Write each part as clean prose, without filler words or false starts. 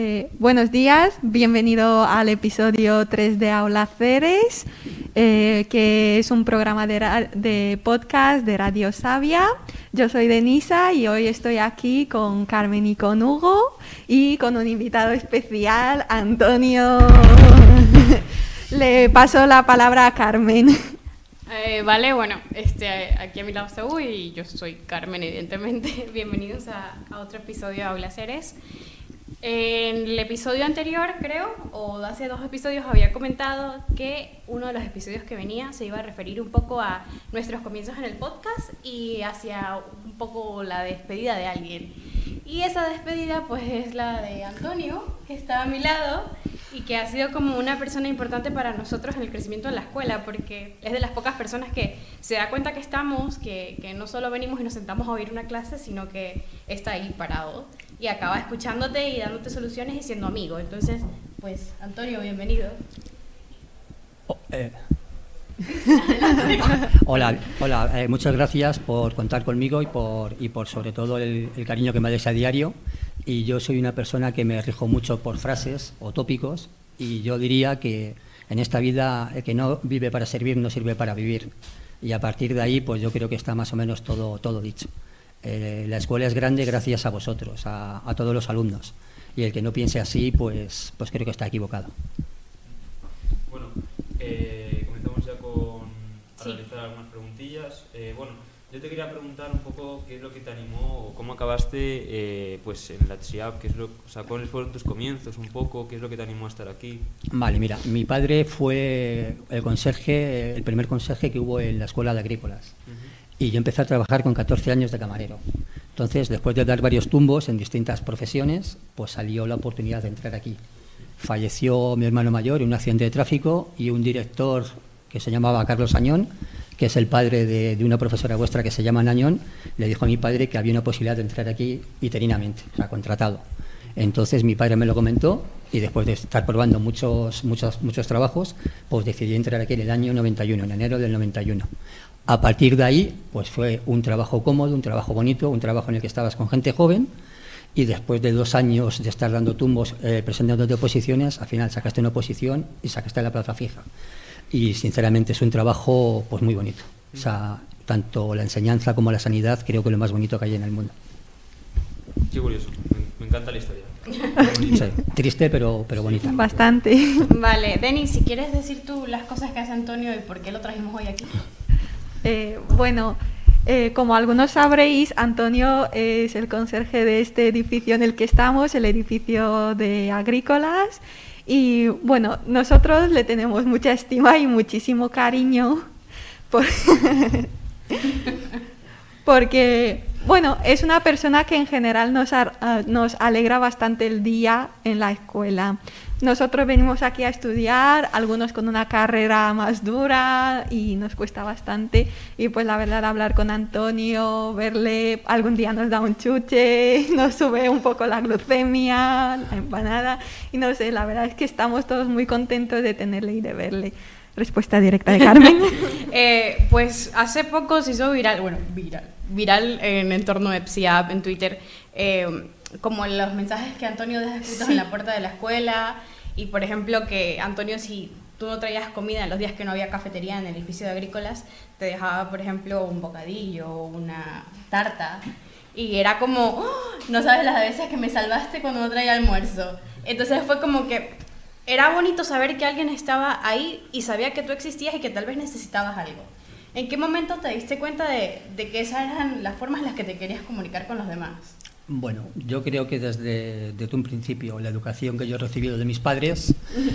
Buenos días, bienvenido al episodio 3 de Aula Ceres, que es un programa de podcast de Radio Sabia. Yo soy Denisa y hoy estoy aquí con Carmen y con Hugo y con un invitado especial, Antonio. Le paso la palabra a Carmen. Vale, bueno, aquí a mi lado está Hugo y yo soy Carmen, evidentemente. Bienvenidos a otro episodio de Aula Ceres. En el episodio anterior, creo, o hace 2 episodios, había comentado que uno de los episodios que venía se iba a referir un poco a nuestros comienzos en el podcast y hacia un poco la despedida de alguien. Y esa despedida, pues, es la de Antonio, que está a mi lado y que ha sido como una persona importante para nosotros en el crecimiento de la escuela, porque es de las pocas personas que se da cuenta que estamos, que no solo venimos y nos sentamos a oír una clase, sino que está ahí parado y acaba escuchándote y dándote soluciones y siendo amigo. Entonces, pues, Antonio, bienvenido. Hola, muchas gracias por contar conmigo y por sobre todo el cariño que me dais a diario. Y yo soy una persona que me rijo mucho por frases o tópicos, y yo diría que en esta vida el que no vive para servir no sirve para vivir. Y a partir de ahí, pues yo creo que está más o menos todo dicho. La escuela es grande gracias a vosotros, a todos los alumnos. Y el que no piense así, pues creo que está equivocado. Bueno, comenzamos ya a realizar algunas preguntillas. Yo te quería preguntar un poco qué es lo que te animó o cómo acabaste pues en la CHIAP, cuáles fueron tus comienzos un poco, qué es lo que te animó a estar aquí. Vale, mira, mi padre fue el primer conserje que hubo en la escuela de agrícolas. Y yo empecé a trabajar con 14 años de camarero. Entonces, después de dar varios tumbos en distintas profesiones, pues salió la oportunidad de entrar aquí. Falleció mi hermano mayor en un accidente de tráfico y un director que se llamaba Carlos Añón, que es el padre de una profesora vuestra que se llama Añón, le dijo a mi padre que había una posibilidad de entrar aquí interinamente, o sea, contratado. Entonces mi padre me lo comentó y después de estar probando muchos trabajos, pues decidí entrar aquí en el año 91, en enero del 91. A partir de ahí, pues fue un trabajo cómodo, un trabajo bonito, un trabajo en el que estabas con gente joven, y después de 2 años de estar dando tumbos, presentándote oposiciones, al final sacaste una oposición y sacaste la plaza fija. Y sinceramente es un trabajo pues muy bonito. O sea, tanto la enseñanza como la sanidad creo que es lo más bonito que hay en el mundo. Qué curioso, me encanta la historia. Sí, triste pero bonita. Bastante. Vale, Denis, si quieres decir tú las cosas que hace Antonio y por qué lo trajimos hoy aquí. Como algunos sabréis, Antonio es el conserje de este edificio en el que estamos, el edificio de agrícolas. Y bueno, nosotros le tenemos mucha estima y muchísimo cariño porque, bueno, es una persona que en general nos alegra bastante el día en la escuela. Nosotros venimos aquí a estudiar, algunos con una carrera más dura y nos cuesta bastante. Y pues la verdad, hablar con Antonio, verle, algún día nos da un chuche, nos sube un poco la glucemia, la empanada. Y no sé, la verdad es que estamos todos muy contentos de tenerle y de verle. Respuesta directa de Carmen. Pues hace poco se hizo viral en entorno de PSIAP, en Twitter, como los mensajes que Antonio deja escritos en la puerta de la escuela. Y por ejemplo que Antonio, si tú no traías comida en los días que no había cafetería en el edificio de agrícolas, te dejaba por ejemplo un bocadillo o una tarta. Y era como, ¡oh! No sabes las veces que me salvaste cuando no traía almuerzo. Entonces fue como que era bonito saber que alguien estaba ahí y sabía que tú existías y que tal vez necesitabas algo. ¿En qué momento te diste cuenta de que esas eran las formas en las que te querías comunicar con los demás? Bueno, yo creo que desde un principio la educación que yo he recibido de mis padres,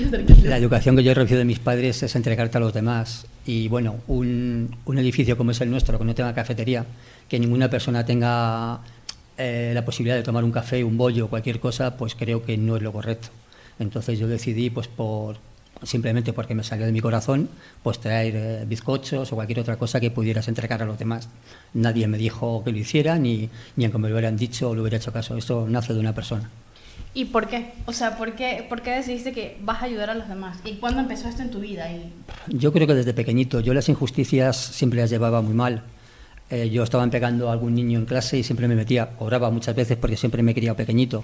es entregarte a los demás. Y bueno, un edificio como es el nuestro, que no tenga cafetería, que ninguna persona tenga la posibilidad de tomar un café, un bollo o cualquier cosa, pues creo que no es lo correcto. Entonces yo decidí, pues simplemente porque me salió de mi corazón, pues traer bizcochos o cualquier otra cosa que pudieras entregar a los demás. Nadie me dijo que lo hiciera, ni aunque me lo hubieran dicho o le hubiera hecho caso. Esto nace de una persona. ¿Y por qué? O sea, ¿por qué decidiste que vas a ayudar a los demás? ¿Y cuándo empezó esto en tu vida? Yo creo que desde pequeñito. Yo las injusticias siempre las llevaba muy mal. Yo estaba pegando a algún niño en clase y siempre me metía, cobraba muchas veces porque siempre me he criado pequeñito.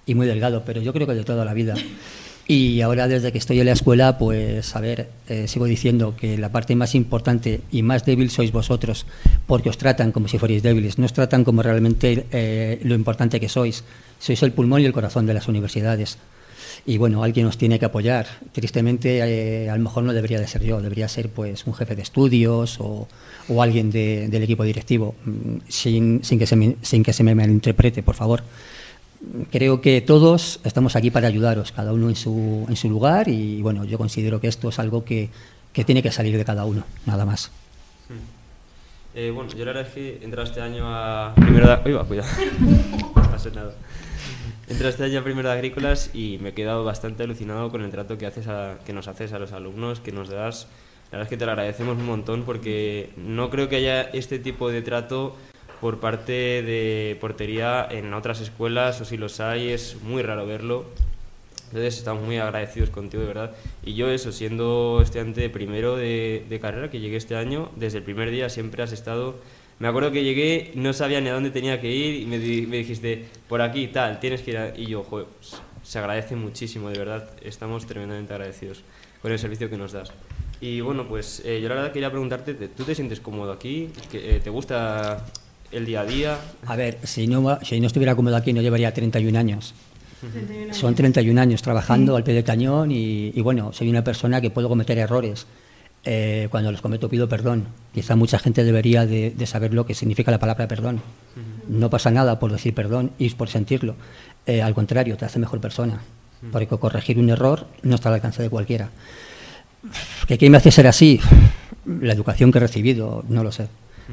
y muy delgado, pero yo creo que de toda la vida. Y ahora, desde que estoy en la escuela, pues, a ver, sigo diciendo que la parte más importante y más débil sois vosotros, porque os tratan como si fuerais débiles, no os tratan como realmente lo importante que sois. Sois el pulmón y el corazón de las universidades. Y bueno, alguien os tiene que apoyar. Tristemente, a lo mejor no debería de ser yo, debería ser pues un jefe de estudios o alguien del equipo directivo, sin que se me malinterprete, por favor. Creo que todos estamos aquí para ayudaros, cada uno en su lugar, y bueno, yo considero que esto es algo que tiene que salir de cada uno, nada más. Bueno, yo la verdad es que entré este año a primero de... Uy, va, cuidado. No pasa nada. Entré este año a primero de agrícolas y me he quedado bastante alucinado con el trato que nos haces a los alumnos, que nos das. La verdad es que te lo agradecemos un montón, porque no creo que haya este tipo de trato por parte de portería en otras escuelas, o si los hay, es muy raro verlo. Entonces estamos muy agradecidos contigo, de verdad. Y yo eso, siendo estudiante de primero de carrera, que llegué este año, desde el primer día siempre has estado... Me acuerdo que llegué, no sabía ni a dónde tenía que ir y me dijiste, por aquí, tal, tienes que ir a... Y yo, joder, pues, se agradece muchísimo, de verdad. Estamos tremendamente agradecidos con el servicio que nos das. Y bueno, pues yo la verdad quería preguntarte, ¿tú te sientes cómodo aquí? ¿Te gusta el día a día? A ver, si no estuviera cómodo aquí no llevaría 31 años. 31 años. Son 31 años trabajando al pie del cañón y bueno, soy una persona que puedo cometer errores. Cuando los cometo pido perdón. Quizá mucha gente debería de saber lo que significa la palabra perdón. No pasa nada por decir perdón y por sentirlo. Al contrario, te hace mejor persona. Porque corregir un error no está al alcance de cualquiera. ¿Qué me hace ser así? La educación que he recibido, no lo sé.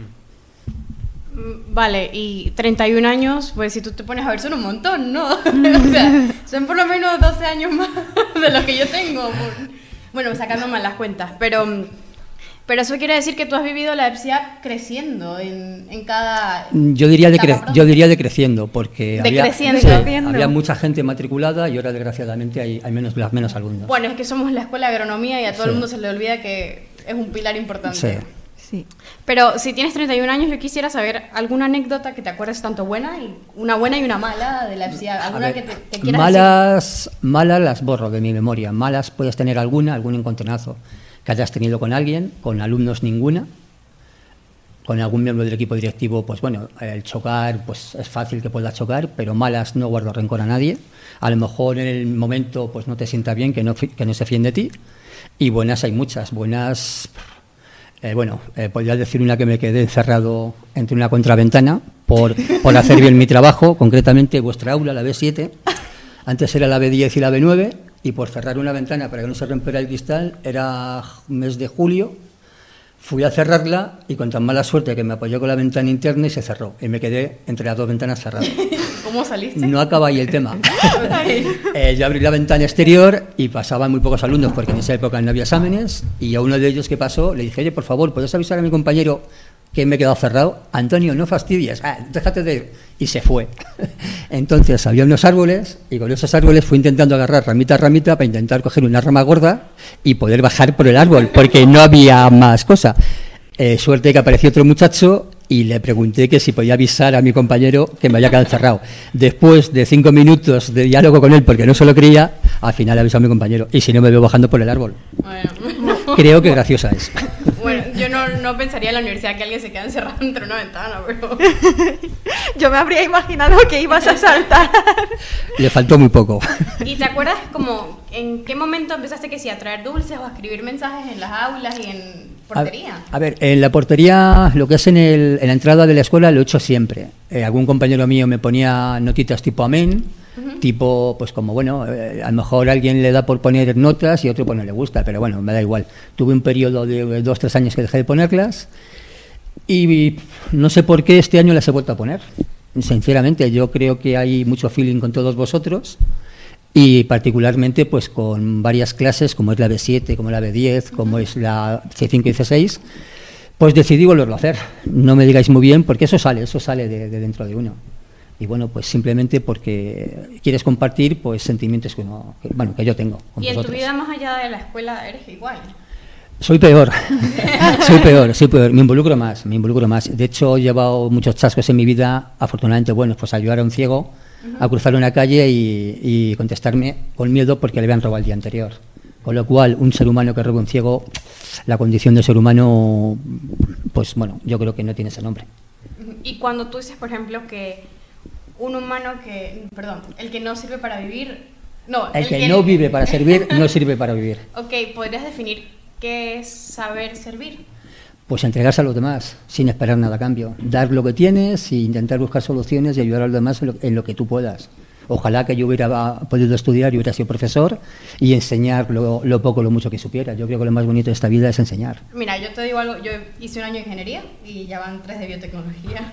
Vale, y 31 años, pues si tú te pones a ver son un montón, ¿no? O sea, son por lo menos 12 años más de los que yo tengo. Bueno, sacando mal las cuentas, pero eso quiere decir que tú has vivido la EPSIAC creciendo en cada... Yo diría decreciendo, porque había mucha gente matriculada y ahora desgraciadamente hay menos alumnos. Bueno, es que somos la escuela de agronomía y a todo el mundo se le olvida que es un pilar importante. Sí. Pero si tienes 31 años, yo quisiera saber alguna anécdota que te acuerdes tanto buena y una mala de la EPSIAC, alguna que te quieras decir. Malas las borro de mi memoria. Malas puedes tener algún encontronazo que hayas tenido con alguien, con alumnos ninguna, con algún miembro del equipo directivo, pues bueno, el chocar, pues es fácil que puedas chocar, pero malas no guardo rencor a nadie. A lo mejor en el momento pues no te sienta bien, que no se fíen de ti, y buenas hay muchas, buenas... podría decir una que me quedé encerrado entre una contraventana por hacer bien mi trabajo, concretamente vuestra aula, la B7. Antes era la B10 y la B9, y por cerrar una ventana para que no se rompiera el cristal, era mes de julio, fui a cerrarla y con tan mala suerte que me apoyé con la ventana interna y se cerró. Y me quedé entre las dos ventanas cerradas. ¿Cómo saliste? No acaba ahí el tema. Yo abrí la ventana exterior y pasaban muy pocos alumnos porque en esa época no había exámenes, y a uno de ellos que pasó le dije, oye, por favor, ¿puedes avisar a mi compañero que me he quedado cerrado? Antonio, no fastidies, déjate de ir. Y se fue. Entonces había unos árboles y con esos árboles fui intentando agarrar ramita a ramita para intentar coger una rama gorda y poder bajar por el árbol porque no había más cosa. Suerte que apareció otro muchacho y le pregunté que si podía avisar a mi compañero que me había quedado encerrado. Después de 5 minutos de diálogo con él, porque no se lo creía, al final avisó a mi compañero. Y si no, me veo bajando por el árbol. Bueno. Creo que graciosa es. Bueno, yo no pensaría en la universidad que alguien se queda encerrado entre una ventana, pero... Yo me habría imaginado que ibas a saltar. Le faltó muy poco. ¿Y te acuerdas como en qué momento empezaste que sí, a traer dulces o a escribir mensajes en las aulas y en portería? A ver, en la portería, lo que es en la entrada de la escuela, lo he hecho siempre. Algún compañero mío me ponía notitas tipo amén, tipo, pues como, bueno, a lo mejor a alguien le da por poner notas y a otro pues no le gusta, pero bueno, me da igual. Tuve un periodo de 2-3 años que dejé de ponerlas y no sé por qué este año las he vuelto a poner. Sinceramente, yo creo que hay mucho feeling con todos vosotros y particularmente pues con varias clases, como es la B7, como la B10, como es la C5 y C6, pues decidí volverlo a hacer. No me digáis muy bien, porque eso sale de dentro de uno. Y bueno, pues simplemente porque quieres compartir pues sentimientos que yo tengo con ¿Y en vosotros. tu vida más allá de la escuela eres igual? Soy peor, soy peor, me involucro más. De hecho, he llevado muchos chascos en mi vida, afortunadamente buenos, pues ayudar a un ciego a cruzar una calle y contestarme con miedo porque le habían robado el día anterior. Con lo cual, un ser humano que roba un ciego, la condición de ser humano, pues bueno, yo creo que no tiene ese nombre. Y cuando tú dices, por ejemplo, que un humano el que no sirve para vivir, el que no vive para servir, no sirve para vivir. Ok, ¿podrías definir qué es saber servir? Pues entregarse a los demás, sin esperar nada a cambio. Dar lo que tienes e intentar buscar soluciones y ayudar a los demás en lo que tú puedas. Ojalá que yo hubiera podido estudiar y hubiera sido profesor y enseñar lo poco o lo mucho que supiera. Yo creo que lo más bonito de esta vida es enseñar. Mira, yo te digo algo, yo hice un año de ingeniería y ya van 3 de biotecnología.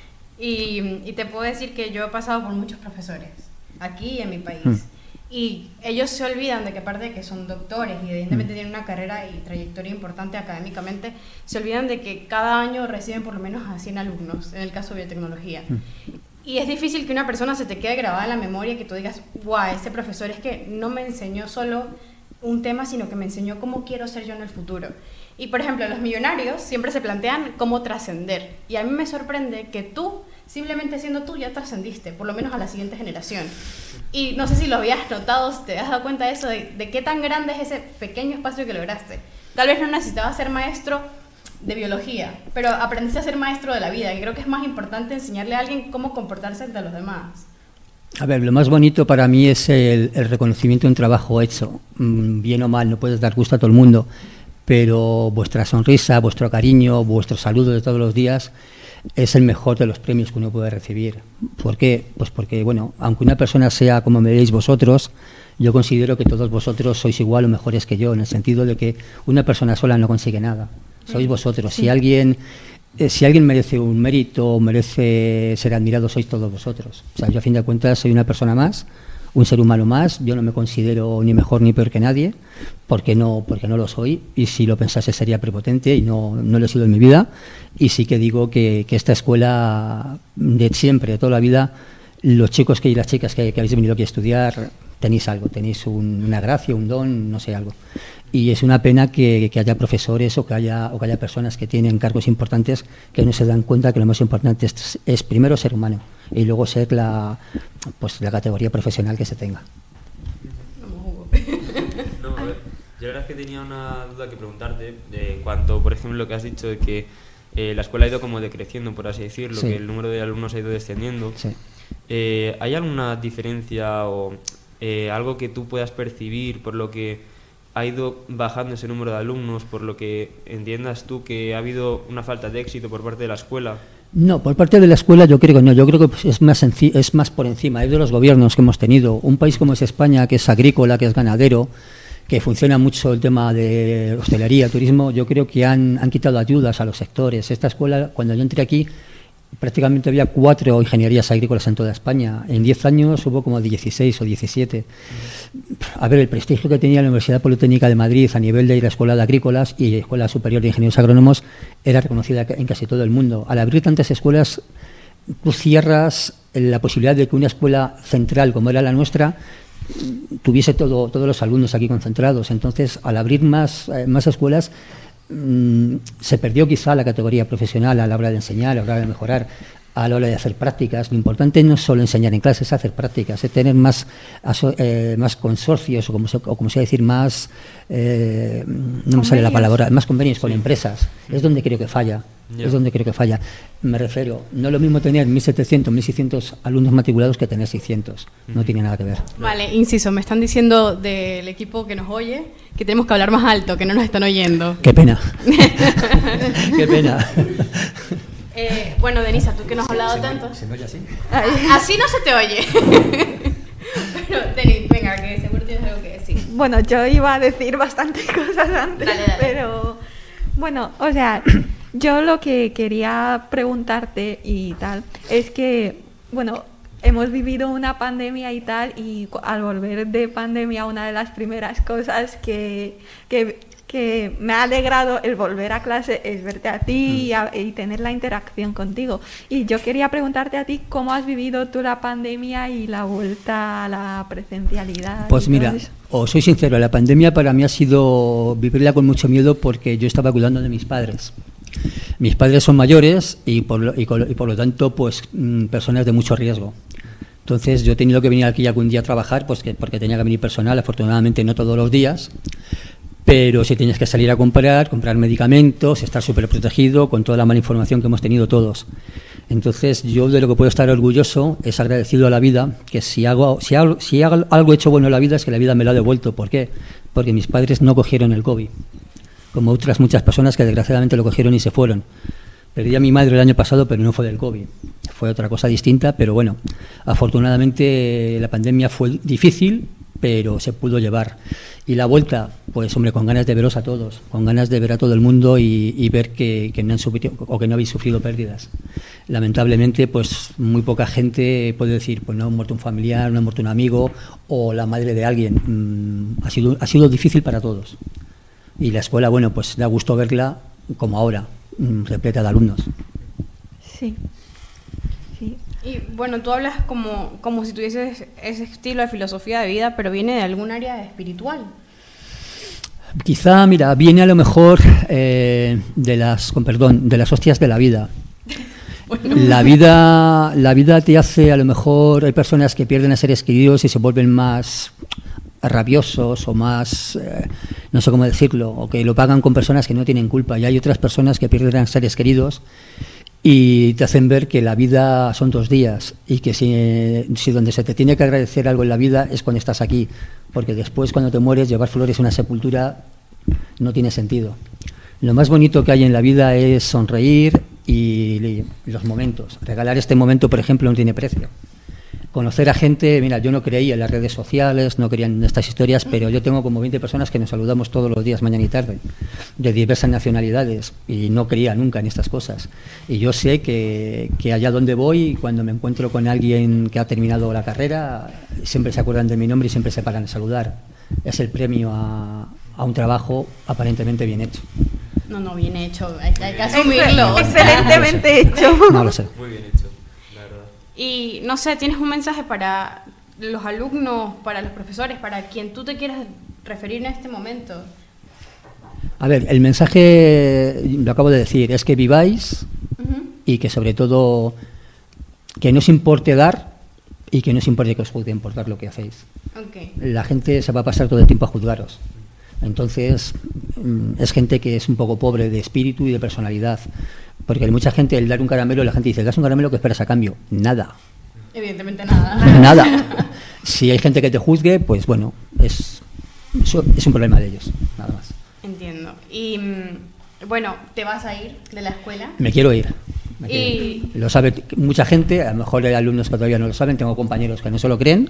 Y te puedo decir que yo he pasado por muchos profesores, aquí y en mi país. Y ellos se olvidan de que aparte de que son doctores y evidentemente tienen una carrera y trayectoria importante académicamente, se olvidan de que cada año reciben por lo menos a 100 alumnos, en el caso de biotecnología. Y es difícil que una persona se te quede grabada en la memoria y que tú digas, guau, ese profesor es que no me enseñó solo un tema, sino que me enseñó cómo quiero ser yo en el futuro. Y por ejemplo, los millonarios siempre se plantean cómo trascender. Y a mí me sorprende que tú, simplemente siendo tú, ya trascendiste, por lo menos a la siguiente generación. Y no sé si lo habías notado, te has dado cuenta de eso, de qué tan grande es ese pequeño espacio que lograste. Tal vez no necesitabas ser maestro de biología, pero aprendiste a ser maestro de la vida, y creo que es más importante enseñarle a alguien cómo comportarse ante los demás. A ver, lo más bonito para mí es el reconocimiento de un trabajo hecho, bien o mal, no puedes dar gusto a todo el mundo, pero vuestra sonrisa, vuestro cariño, vuestro saludo de todos los días es el mejor de los premios que uno puede recibir. ¿Por qué? Pues porque, bueno, aunque una persona sea como me veis vosotros, yo considero que todos vosotros sois igual o mejores que yo, en el sentido de que una persona sola no consigue nada. Sois vosotros. Sí. Si alguien merece un mérito, merece ser admirado, sois todos vosotros. O sea, yo a fin de cuentas soy una persona más, un ser humano más. Yo no me considero ni mejor ni peor que nadie, porque no lo soy. Y si lo pensase sería prepotente y no lo he sido en mi vida. Y sí que digo que esta escuela de siempre, de toda la vida, los chicos y las chicas que habéis venido aquí a estudiar, tenéis algo, tenéis una gracia, un don, no sé, algo. Y es una pena que haya profesores o que haya personas que tienen cargos importantes que no se dan cuenta que lo más importante es primero ser humano y luego ser la categoría profesional que se tenga. No, a ver, yo la verdad es que tenía una duda que preguntarte en cuanto, por ejemplo, lo que has dicho de que la escuela ha ido como decreciendo, por así decirlo, sí, que el número de alumnos ha ido descendiendo. Sí. ¿Hay alguna diferencia o algo que tú puedas percibir por lo que ha ido bajando ese número de alumnos, por lo que entiendas tú que ha habido una falta de éxito por parte de la escuela? No, por parte de la escuela yo creo que no, yo creo que es más por encima, es de los gobiernos que hemos tenido. Un país como es España, que es agrícola, que es ganadero, que funciona mucho el tema de hostelería, turismo, yo creo que han quitado ayudas a los sectores. Esta escuela, cuando yo entré aquí, prácticamente había 4 ingenierías agrícolas en toda España. En 10 años hubo como 16 o 17. A ver, el prestigio que tenía la Universidad Politécnica de Madrid a nivel de la Escuela de Agrícolas y Escuela Superior de Ingenieros Agrónomos era reconocida en casi todo el mundo. Al abrir tantas escuelas, tú cierras la posibilidad de que una escuela central como era la nuestra tuviese todos los alumnos aquí concentrados. Entonces, al abrir más escuelas, se perdió quizá la categoría profesional a la hora de enseñar, a la hora de mejorar, a la hora de hacer prácticas. Lo importante no es solo enseñar en clases, es hacer prácticas, es tener más consorcios o como se va a decir, más no me sale la palabra, más convenios con empresas. Es donde creo que falla. Es donde creo que falla. Me refiero, no es lo mismo tener 1.700, 1.600 alumnos matriculados que tener 600. No tiene nada que ver. Vale, inciso, me están diciendo del equipo que nos oye que tenemos que hablar más alto, que no nos están oyendo. Qué pena. Qué pena. Bueno, Denisa, tú que nos has hablado tanto. ¿Se me oye así? Así no se te oye. Pero, Denis, venga, que seguro tienes algo que decir. Bueno, yo iba a decir bastantes cosas antes, dale. Pero bueno, o sea, yo lo que quería preguntarte y tal es que, bueno, hemos vivido una pandemia y tal, y al volver de pandemia, una de las primeras cosas que me ha alegrado el volver a clase es verte a ti y tener la interacción contigo. Y yo quería preguntarte a ti cómo has vivido tú la pandemia y la vuelta a la presencialidad. Pues mira, os soy sincero, la pandemia para mí ha sido vivirla con mucho miedo porque yo estaba cuidando de mis padres. Mis padres son mayores y por lo tanto, pues personas de mucho riesgo. Entonces yo he tenido que venir aquí algún día a trabajar, pues porque tenía que venir personal, afortunadamente no todos los días, pero si tienes que salir a comprar que hemos tenido todos. Entonces yo de lo que puedo estar orgulloso es agradecido a la vida, que si hago algo hecho bueno en la vida es que la vida me lo ha devuelto. ¿Por qué? Porque mis padres no cogieron el COVID, como otras muchas personas que desgraciadamente lo cogieron y se fueron. Perdí a mi madre el año pasado, pero no fue del COVID, fue otra cosa distinta, pero bueno, afortunadamente la pandemia fue difícil, pero se pudo llevar. Y la vuelta, pues hombre, con ganas de veros a todos, con ganas de ver a todo el mundo y ver que no han sufrido, o que no habéis sufrido pérdidas. Lamentablemente, pues muy poca gente puede decir, pues no ha muerto un familiar, no ha muerto un amigo o la madre de alguien. Ha sido difícil para todos. Y la escuela, bueno, pues da gusto verla como ahora, repleta de alumnos. Sí. Sí. Y bueno, tú hablas como si tuvieses ese estilo de filosofía de vida, pero viene de algún área espiritual. Quizá, mira, viene a lo mejor de las hostias de la vida. Bueno. La vida te hace, a lo mejor, hay personas que pierden a seres queridos y se vuelven más rabiosos o más, no sé cómo decirlo, o que lo pagan con personas que no tienen culpa. Y hay otras personas que pierden a seres queridos y te hacen ver que la vida son 2 días y que si donde se te tiene que agradecer algo en la vida es cuando estás aquí, porque después cuando te mueres llevar flores a una sepultura no tiene sentido. Lo más bonito que hay en la vida es sonreír y los momentos. Regalar este momento, por ejemplo, no tiene precio. Conocer a gente, mira, yo no creía en las redes sociales, no creía en estas historias, pero yo tengo como 20 personas que nos saludamos todos los días, mañana y tarde, de diversas nacionalidades, y no creía nunca en estas cosas. Y yo sé que allá donde voy, cuando me encuentro con alguien que ha terminado la carrera, siempre se acuerdan de mi nombre y siempre se paran a saludar. Es el premio a un trabajo aparentemente bien hecho. No, bien hecho, hay que asumirlo. Excelentemente hecho. No lo sé. Muy bien hecho, la verdad. Y no sé, ¿tienes un mensaje para los alumnos, para los profesores, para quien tú te quieras referir en este momento? A ver, el mensaje, lo acabo de decir, es que viváis y que sobre todo que no os importe dar y que no os importe que os juzguen por dar lo que hacéis. Okay. La gente se va a pasar todo el tiempo a juzgaros. Entonces, es gente que es un poco pobre de espíritu y de personalidad. Porque hay mucha gente, el dar un caramelo, la gente dice, das un caramelo, ¿qué esperas a cambio? Nada. Evidentemente nada. Nada. Si hay gente que te juzgue, pues bueno, eso es un problema de ellos, nada más. Entiendo. Y bueno, ¿te vas a ir de la escuela? Me quiero ir. Lo sabe mucha gente, a lo mejor hay alumnos que todavía no lo saben, tengo compañeros que no se lo creen.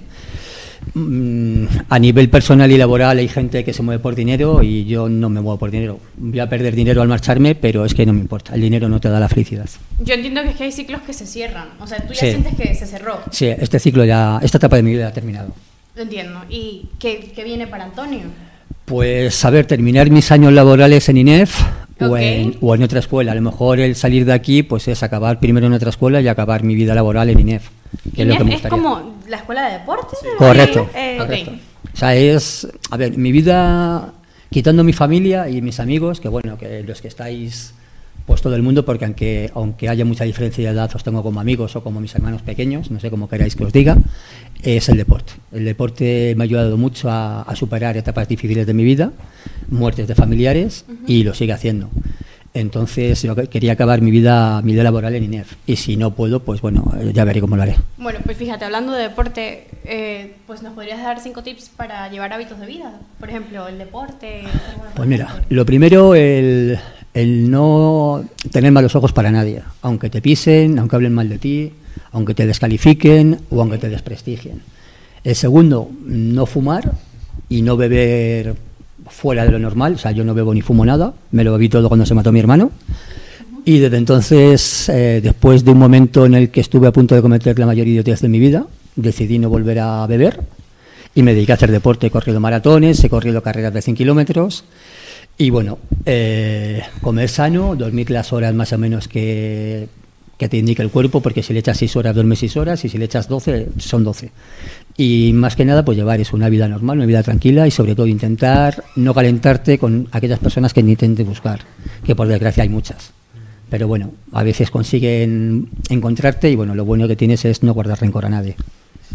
A nivel personal y laboral hay gente que se mueve por dinero y yo no me muevo por dinero. Voy a perder dinero al marcharme, pero es que no me importa. El dinero no te da la felicidad. Yo entiendo que es que hay ciclos que se cierran. O sea, tú ya Sí. sientes que se cerró. Sí, este ciclo esta etapa de mi vida ha terminado. Lo entiendo. ¿Y qué viene para Antonio? Pues, a ver, terminar mis años laborales en INEF Okay. o en otra escuela. A lo mejor el salir de aquí pues es acabar primero en otra escuela y acabar mi vida laboral en INEF. Que es lo que me ¿Es gustaría. como la escuela de deportes? Sí. Correcto. Ok. O sea, a ver, mi vida, quitando mi familia y mis amigos, que bueno, que los que estáis, pues todo el mundo, porque aunque haya mucha diferencia de edad, os tengo como amigos o como mis hermanos pequeños, no sé cómo queráis que os diga, es el deporte. El deporte me ha ayudado mucho a superar etapas difíciles de mi vida, muertes de familiares, y lo sigue haciendo. Entonces yo quería acabar mi vida laboral en INEF, y si no puedo, pues bueno, ya veré cómo lo haré. Bueno, pues fíjate, hablando de deporte, pues nos podrías dar 5 tips para llevar hábitos de vida. Por ejemplo, el deporte. Pues mira, lo primero, el no tener malos ojos para nadie, aunque te pisen, aunque hablen mal de ti, aunque te descalifiquen o aunque te desprestigien. El segundo, no fumar y no beber fuera de lo normal. O sea, yo no bebo ni fumo nada, me lo bebí todo cuando se mató mi hermano. Y desde entonces, después de un momento en el que estuve a punto de cometer la mayor idiotez de mi vida, decidí no volver a beber y me dediqué a hacer deporte. He corrido maratones, he corrido carreras de 100 kilómetros y bueno, comer sano, dormir las horas más o menos que te indica el cuerpo, porque si le echas 6 horas duermes 6 horas y si le echas 12 son 12. Y más que nada pues llevar eso, una vida normal, una vida tranquila, y sobre todo intentar no calentarte con aquellas personas que ni intentes buscar, que por desgracia hay muchas. Pero bueno, a veces consiguen encontrarte y bueno, lo bueno que tienes es no guardar rencor a nadie.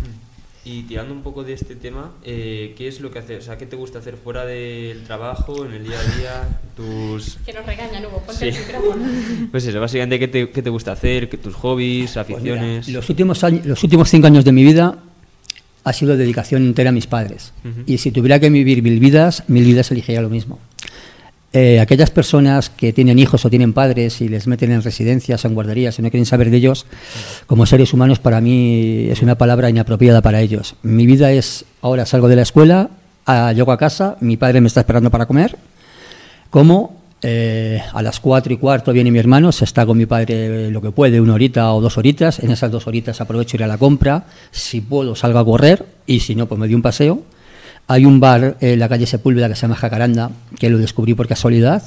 Y tirando un poco de este tema, ¿qué es lo que haces? O sea, ¿qué te gusta hacer fuera del trabajo, en el día a día? Que nos regañan, Hugo, ponte el micrófono. Pues eso, básicamente, ¿qué te gusta hacer? ¿Tus hobbies, aficiones? Pues mira, los últimos 5 años de mi vida ha sido dedicación entera a mis padres. Y si tuviera que vivir mil vidas elegiría lo mismo. Aquellas personas que tienen hijos o tienen padres y les meten en residencias o en guarderías y no quieren saber de ellos, como seres humanos, para mí es una palabra inapropiada para ellos. Mi vida es, ahora salgo de la escuela, llego a casa, mi padre me está esperando para comer, como a las 4:15 viene mi hermano, se está con mi padre lo que puede, 1 horita o 2 horitas, en esas 2 horitas aprovecho ir a la compra, si puedo salgo a correr y si no pues me doy un paseo. Hay un bar en la calle Sepúlveda que se llama Jacaranda, que lo descubrí por casualidad.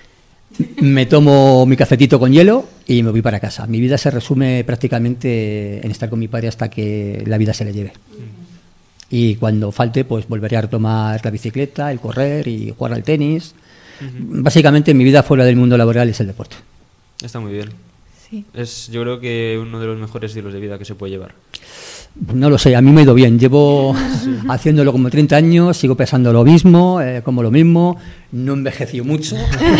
Me tomo mi cafetito con hielo y me voy para casa. Mi vida se resume prácticamente en estar con mi padre hasta que la vida se le lleve. Y cuando falte, pues volveré a retomar la bicicleta, el correr y jugar al tenis. Básicamente mi vida fuera del mundo laboral es el deporte. Está muy bien. Sí. Es, yo creo que uno de los mejores estilos de vida que se puede llevar. No lo sé, a mí me ha ido bien. Llevo haciéndolo como 30 años, sigo pesando lo mismo, como lo mismo, no envejeció mucho.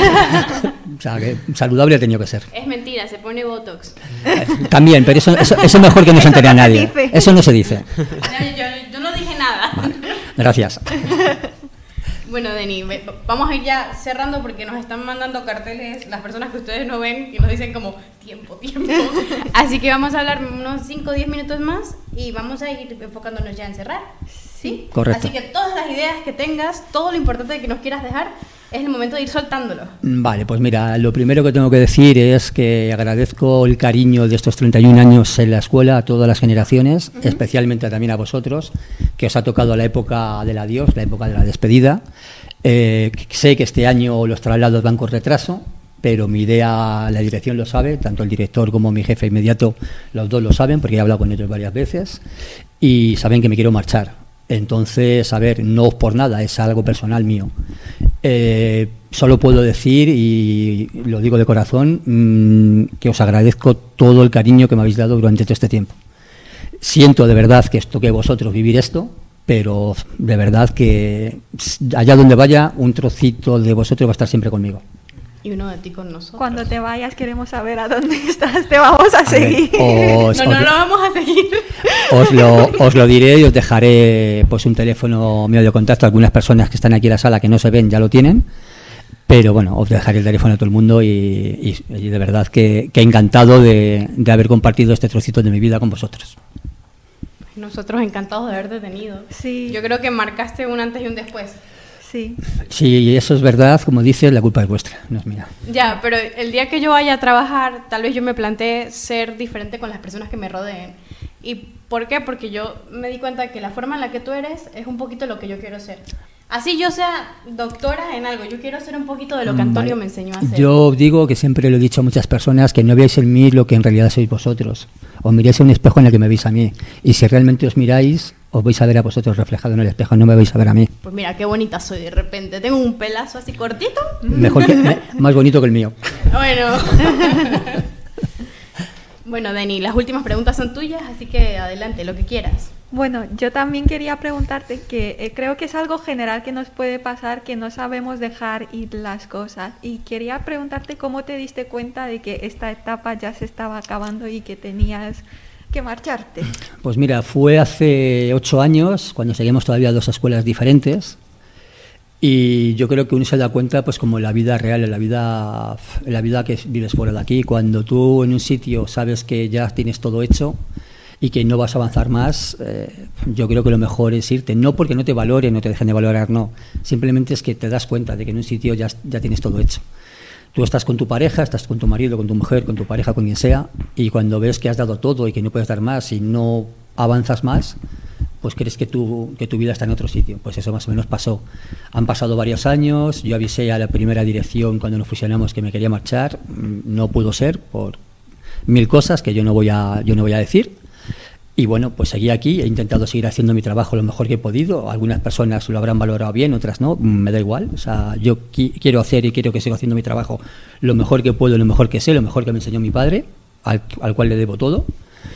O sea, que saludable ha tenido que ser. Es mentira, se pone Botox. También, pero eso es mejor que no se entere a nadie. Eso no se dice. Yo no dije nada. Vale, gracias. Bueno, Deni, vamos a ir ya cerrando porque nos están mandando carteles las personas que ustedes no ven y nos dicen como tiempo. Así que vamos a hablar unos 5 o 10 minutos más y vamos a ir enfocándonos ya en cerrar. ¿Sí? Correcto. Así que todas las ideas que tengas, todo lo importante que nos quieras dejar, es el momento de ir soltándolo. Vale, pues mira, lo primero que tengo que decir es que agradezco el cariño de estos 31 años en la escuela a todas las generaciones, especialmente también a vosotros, que os ha tocado la época del adiós, la época de la despedida. Sé que este año los traslados van con retraso, pero mi idea, la dirección lo sabe, tanto el director como mi jefe inmediato, los dos lo saben, porque he hablado con ellos varias veces, y saben que me quiero marchar. Entonces, a ver, no por nada, es algo personal mío. Solo puedo decir, y lo digo de corazón, que os agradezco todo el cariño que me habéis dado durante todo este tiempo. Siento de verdad que os toque a vosotros vivir esto, pero de verdad que allá donde vaya, un trocito de vosotros va a estar siempre conmigo. Y uno de ti con nosotros. Cuando te vayas queremos saber a dónde estás, te vamos a seguir. No lo vamos a seguir. Os lo diré y os dejaré pues un teléfono mío de contacto. Algunas personas que están aquí en la sala que no se ven ya lo tienen, pero bueno, os dejaré el teléfono a todo el mundo y de verdad que encantado de haber compartido este trocito de mi vida con vosotros. Nosotros encantados de haberte tenido. Sí. Yo creo que marcaste un antes y un después. Sí. Sí, eso es verdad, como dices, la culpa es vuestra, no es mía. Ya, pero el día que yo vaya a trabajar, tal vez yo me plantee ser diferente con las personas que me rodeen. ¿Y por qué? Porque yo me di cuenta que la forma en la que tú eres es un poquito lo que yo quiero ser. Así yo sea doctora en algo, yo quiero ser un poquito de lo que Antonio me enseñó a hacer. Yo digo que siempre lo he dicho a muchas personas, que no veáis en mí lo que en realidad sois vosotros. Os miráis en un espejo en el que me veis a mí. Y si realmente os miráis, os vais a ver a vosotros reflejado en el espejo, no me vais a ver a mí. Pues mira, qué bonita soy de repente. Tengo un pelazo así cortito. Más bonito que el mío. Bueno. Bueno, Deni, las últimas preguntas son tuyas, así que adelante, lo que quieras. Bueno, yo también quería preguntarte que creo que es algo general que nos puede pasar, que no sabemos dejar ir las cosas. Y quería preguntarte cómo te diste cuenta de que esta etapa ya se estaba acabando y que tenías que marcharte. Pues mira, fue hace 8 años, cuando seguimos todavía 2 escuelas diferentes. Y yo creo que uno se da cuenta, pues como en la vida real, en la vida que vives fuera de aquí, cuando tú en un sitio sabes que ya tienes todo hecho y que no vas a avanzar más, yo creo que lo mejor es irte, no porque no te valoren, no te dejen de valorar, no, simplemente es que te das cuenta de que en un sitio ya tienes todo hecho. Tú estás con tu pareja, estás con tu marido, con tu mujer, con tu pareja, con quien sea, y cuando ves que has dado todo y que no puedes dar más y no avanzas más, pues crees que tu vida está en otro sitio. Pues eso más o menos pasó. Han pasado varios años, yo avisé a la primera dirección cuando nos fusionamos que me quería marchar, no pudo ser por 1000 cosas que yo no voy a decir. Y bueno, pues seguí aquí, he intentado seguir haciendo mi trabajo lo mejor que he podido. Algunas personas lo habrán valorado bien, otras no, me da igual. O sea, yo quiero hacer y quiero que siga haciendo mi trabajo lo mejor que puedo, lo mejor que sé, lo mejor que me enseñó mi padre, al cual le debo todo.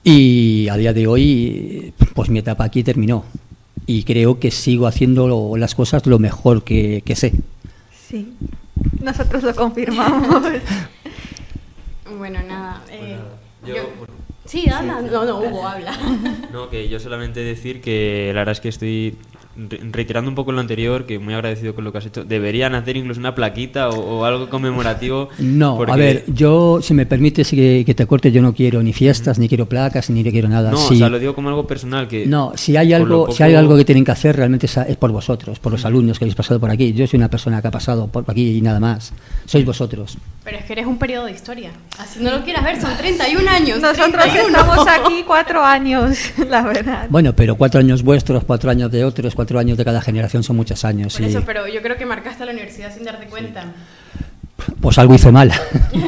Y a día de hoy, pues mi etapa aquí terminó. Y creo que sigo haciendo las cosas lo mejor que sé. Sí, nosotros lo confirmamos. Bueno, nada. Sí, habla. No, Hugo, habla. No, que yo solamente decir que la verdad es que estoy reiterando un poco lo anterior, que muy agradecido con lo que has hecho. Deberían hacer incluso una plaquita o algo conmemorativo. No, porque... a ver, yo, si me permites que te corte, yo no quiero ni fiestas, ni quiero placas, ni quiero nada. No, sí. o sea, lo digo como algo personal. Que no, si hay algo que tienen que hacer, realmente es por vosotros, por los alumnos que habéis pasado por aquí. Yo soy una persona que ha pasado por aquí y nada más. Sois vosotros. Pero es que eres un periodo de historia. Así no lo quieras ver, son 31 años. Nosotros 31. estamos aquí 4 años, la verdad. Bueno, pero 4 años vuestros, 4 años de otros, 4 años de cada generación son muchos años. Por eso, pero yo creo que marcaste la universidad sin darte cuenta. Pues algo hice mal.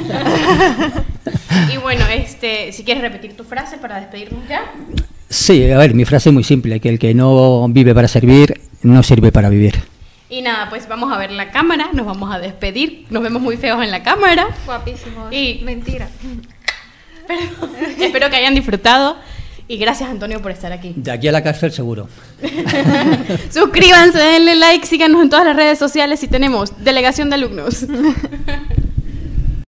Y bueno, si quieres repetir tu frase para despedirnos ya. Sí, a ver, mi frase es muy simple, que el que no vive para servir, no sirve para vivir. Y nada, pues vamos a ver la cámara, nos vamos a despedir, nos vemos muy feos en la cámara. Guapísimos. Y mentira. Pero, espero que hayan disfrutado y gracias, Antonio, por estar aquí. De aquí a la cárcel seguro. Suscríbanse, denle like, síganos en todas las redes sociales y tenemos delegación de alumnos.